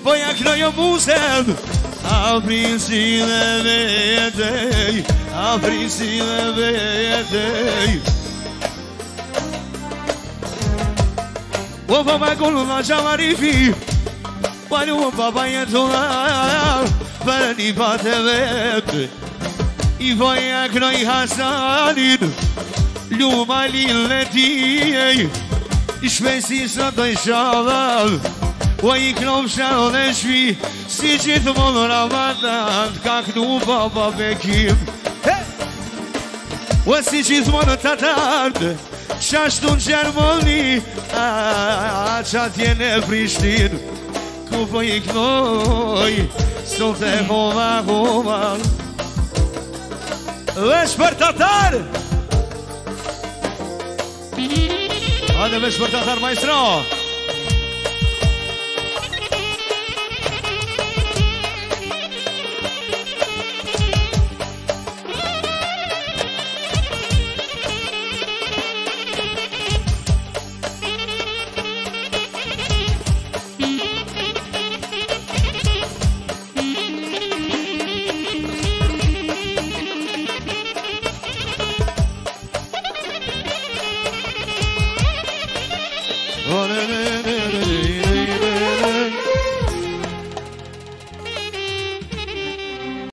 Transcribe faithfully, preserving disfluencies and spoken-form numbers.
Poi a knojo muzem Aprin sile vetej Aprin sile vetej O baba golu na jamarifi Pari o baba jetona Për një pate vetë I poi a knoj Hasanin Luma lille tijej I shpesi së të ishallav O i knov shao dhe shvi Si gjithmonë Ramadan Ka knu baba bekim O si gjithmonë të tartë Qashtu në Gjermoni A qa tjene Prishtin Ku po i knoj Sot e hova hova Vesh për tatar Hajde vesh për tatar majstro